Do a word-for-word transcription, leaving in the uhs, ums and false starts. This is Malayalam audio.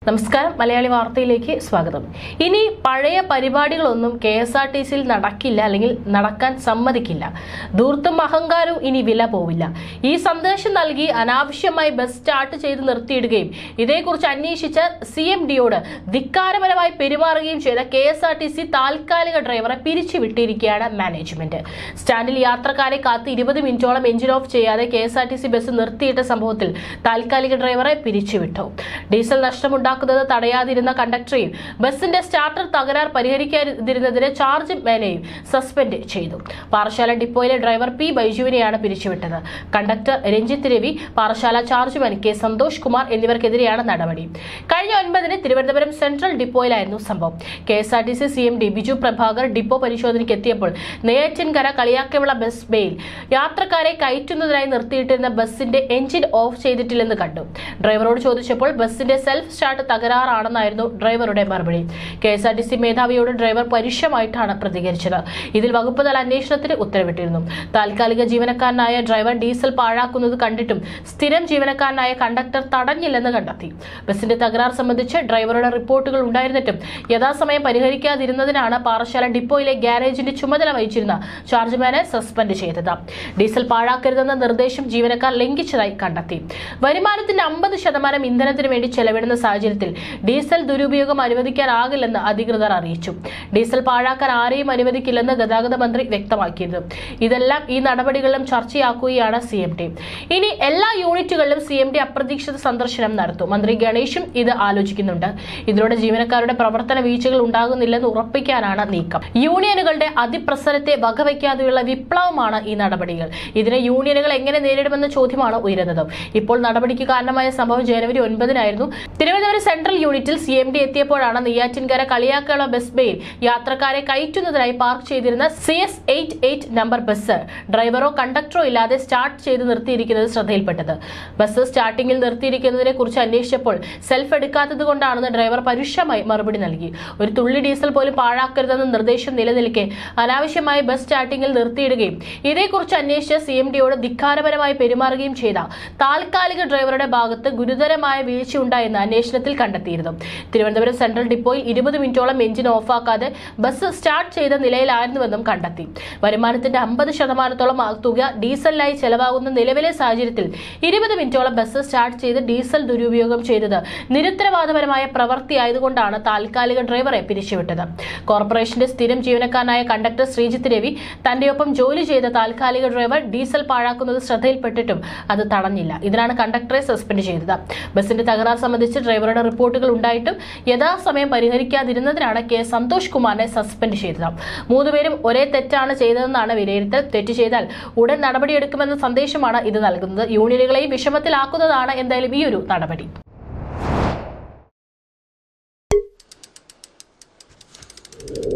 നമസ്കാരം മലയാളി വാർത്തയിലേക്ക് സ്വാഗതം. ഇനി പഴയ പരിപാടികളൊന്നും കെ എസ് ആർ ടി സിയിൽ നടക്കില്ല, അല്ലെങ്കിൽ നടക്കാൻ സമ്മതിക്കില്ല. ധൂർത്തും അഹങ്കാരവും ഇനി വില പോവില്ല. ഈ സന്ദേശം നൽകി അനാവശ്യമായി ബസ് സ്റ്റാർട്ട് ചെയ്ത് നിർത്തിയിടുകയും ഇതേക്കുറിച്ച് അന്വേഷിച്ച സി എം ഡിയോട് ധിക്കാരപരമായി പെരുമാറുകയും ചെയ്ത K S R T C താൽക്കാലിക ഡ്രൈവറെ പിരിച്ചുവിട്ടിരിക്കുകയാണ് മാനേജ്മെന്റ്. സ്റ്റാൻഡിൽ യാത്രക്കാരെ കാത്ത് ഇരുപത് മിനിറ്റോളം എഞ്ചിൻ ഓഫ് ചെയ്യാതെ K S R T C bus നിർത്തിയിട്ട സംഭവത്തിൽ താൽക്കാലിക ഡ്രൈവറെ പിരിച്ചുവിട്ടു. ഡീസൽ നഷ്ടമുണ്ടാക്കി തടയാതിരുന്ന കണ്ടക്ടറെയും ബസിന്റെ സ്റ്റാർട്ടർ തകരാർ പരിഹരിക്കാതിരുന്നതിന് ചാർജ് മാനെയും സസ്പെൻഡ് ചെയ്തു. പാറശാല ഡിപ്പോയിലെ ഡ്രൈവർ പി ബൈജുവിനെയാണ് പിരിച്ചുവിട്ടത്. Conductor Ranjith Ravi, Parassala charge man K Santhosh Kumar എന്നിവർക്കെതിരെയാണ് നടപടി. കഴിഞ്ഞ ഒൻപതിന് തിരുവനന്തപുരം സെൻട്രൽ ഡിപ്പോയിലായിരുന്നു സംഭവം. K S R T C C M D Biju Prabhakar depot പരിശോധനയ്ക്ക് എത്തിയപ്പോൾ നെയ്യാറ്റിൻകര കളിയാക്കവിള ബസ് ബേയിൽ യാത്രക്കാരെ കയറ്റുന്നതിനായി നിർത്തിയിട്ടിരുന്ന ബസിന്റെ എഞ്ചിൻ ഓഫ് ചെയ്തിട്ടില്ലെന്ന് കണ്ടു. ഡ്രൈവറോട് ചോദിച്ചപ്പോൾ ബസിന്റെ സെൽഫ് സ്റ്റാർട്ട് തകരാറാണെന്നായിരുന്നു ഡ്രൈവറുടെ മറുപടി. K S R T C മേധാവിയോട് ഡ്രൈവർ പരുഷമായിട്ടാണ് പ്രതികരിച്ചത്. ഇതിൽ വകുപ്പ് തല അന്വേഷണത്തിന് ഉത്തരവിട്ടിരുന്നു. താൽക്കാലിക ജീവനക്കാരനായ ഡ്രൈവർ ഡീസൽ പാഴാക്കുന്നത് കണ്ടിട്ടും സ്ഥിരം ജീവനക്കാരനായ കണ്ടക്ടർ തടഞ്ഞില്ലെന്ന് കണ്ടെത്തി. ബസിന്റെ തകരാർ സംബന്ധിച്ച് ഡ്രൈവറുടെ റിപ്പോർട്ടുകൾ ഉണ്ടായിരുന്നിട്ടും യഥാസമയം പരിഹരിക്കാതിരുന്നതിനാണ് പാറശാല ഡിപ്പോയിലെ ഗ്യാരേജിന്റെ ചുമതല വഹിച്ചിരുന്ന ചാർജ്മാനെ സസ്പെൻഡ് ചെയ്തത്. ഡീസൽ പാഴാക്കരുതെന്ന നിർദ്ദേശം ജീവനക്കാർ ലംഘിച്ചതായി കണ്ടെത്തി. വരുമാനത്തിന്റെ അമ്പത് ശതമാനം ഇന്ധനത്തിന് വേണ്ടി ചെലവിടുന്ന സാഹചര്യത്തിൽ ഡീസൽ ദുരുപയോഗം അനുവദിക്കാനാകില്ലെന്ന് അധികൃതർ അറിയിച്ചു. ഡീസൽ പാഴാക്കാൻ ആരെയും അനുവദിക്കില്ലെന്ന് ഗതാഗത മന്ത്രി വ്യക്തമാക്കിയിരുന്നു. ഇതെല്ലാം ഈ നടപടികളിലും ചർച്ചയാക്കുകയാണ് സി എം ഡി. ഇനി എല്ലാ യൂണിറ്റുകളിലും സി എം ഡി അപ്രതീക്ഷിത സന്ദർശനം നടത്തും. മന്ത്രി ഗണേഷും ഇത് ആലോചിക്കുന്നുണ്ട്. ഇതിലൂടെ ജീവനക്കാരുടെ പ്രവർത്തന വീഴ്ചകൾ ഉണ്ടാകുന്നില്ലെന്ന് ഉറപ്പിക്കാനാണ് നീക്കം. യൂണിയനുകളുടെ അതിപ്രസരത്തെ വകവയ്ക്കാതെയുള്ള വിപ്ലവമാണ് ഈ നടപടികൾ. ഇതിനെ യൂണിയനുകൾ എങ്ങനെ നേരിടുമെന്ന ചോദ്യമാണ് ഉയരുന്നത്. ഇപ്പോൾ നടപടിക്ക് കാരണമായ സംഭവം ജനുവരി ഒൻപതിനായിരുന്നു. തിരുവനന്തപുരം സെൻട്രൽ യൂണിറ്റിൽ സി എം ഡി എത്തിയപ്പോഴാണ് നെയ്യാറ്റിൻകര കളിയാക്കവിള ബസ് ബേയിൽ യാത്രക്കാരെ കയറ്റുന്നതിനായി പാർക്ക് ചെയ്തിരുന്ന C S eight eight number bus ഡ്രൈവറോ കണ്ടക്ടറോ ഇല്ലാതെ സ്റ്റാർട്ട് ചെയ്ത് നിർത്തിയിരിക്കുന്നത് ശ്രദ്ധയിൽപ്പെട്ടത്. ബസ് സ്റ്റാർട്ടിംഗിൽ നിർത്തിയിരിക്കുന്നതിനെ കുറിച്ച് അന്വേഷിച്ചപ്പോൾ സെൽഫ് എടുക്കാത്തത് കൊണ്ടാണെന്ന് ഡ്രൈവർ പരുഷമായി മറുപടി നൽകി. ഒരു തുള്ളി ഡീസൽ പോലും പാഴാക്കരുതെന്ന നിർദ്ദേശം നിലനിൽക്കെ അനാവശ്യമായി ബസ് സ്റ്റാർട്ടിംഗിൽ നിർത്തിയിടുകയും ഇതേക്കുറിച്ച് അന്വേഷിച്ച സി എം ഡിയോട് ധിക്കാരപരമായി പെരുമാറുകയും ചെയ്ത താൽക്കാലിക ഡ്രൈവറുടെ ഭാഗത്ത് ഗുരുതരമായ വീഴ്ചയുണ്ടായെന്ന് അന്വേഷണത്തിൽ കണ്ടെത്തിയിരുന്നു. തിരുവനന്തപുരം സെൻട്രൽ ഡിപ്പോയിൽ ഇരുപത് മിനിറ്റോളം എഞ്ചിൻ ഓഫാക്കാതെ ബസ് സ്റ്റാർട്ട് ചെയ്ത നിലയിലായിരുന്നുവെന്നും കണ്ടെത്തി. വരുമാനത്തിന്റെ അമ്പത് ശതമാനത്തോളം തുക ഡീസലിനായി ചെലവാകുന്ന നിലവിലെ സാഹചര്യത്തിൽ ഇരുപത് മിനിറ്റോളം ബസ് സ്റ്റാർട്ട് ചെയ്ത് ഡീസൽ ദുരുപയോഗം ചെയ്തത് നിരുത്തരവാദപരമായ പ്രവൃത്തിയായതുകൊണ്ടാണ് താൽക്കാലിക ഡ്രൈവറെ പിരിച്ചുവിട്ടത്. കോർപ്പറേഷന്റെ സ്ഥിരം ജീവനക്കാരനായ കണ്ടക്ടർ ശ്രീജിത്ത് രവി തന്റെ ഒപ്പം ജോലി ചെയ്ത താൽക്കാലിക ഡ്രൈവർ ഡീസൽ പാഴാക്കുന്നത് ശ്രദ്ധയിൽപ്പെട്ടിട്ടും അത് തടഞ്ഞില്ല. ഇതിനാണ് കണ്ടക്ടറെ സസ്പെൻഡ് ചെയ്തത്. ബസിന്റെ തകരാർ സംബന്ധിച്ച് ഡ്രൈവറുടെ റിപ്പോർട്ടുകൾ ഉണ്ടായിട്ടും യഥാസമയം പരിഹരിക്കാതിരുന്നതിനാണ് കെ സന്തോഷ് കുമാറിനെ സസ്പെൻഡ് ചെയ്തത്. മൂന്നുപേരും ഒരേ തെറ്റാണ് ചെയ്തതെന്നാണ് വിലയിരുത്തൽ. തെറ്റ് ചെയ്താൽ ഉടൻ നടപടിയെടുക്കുമെന്ന സന്ദേശമാണ് ഇത് നൽകുന്നത്. യൂണിയനുകളെയും വിഷമത്തിലാക്കുന്നതാണ് എന്തായാലും ഈ ഒരു നടപടി.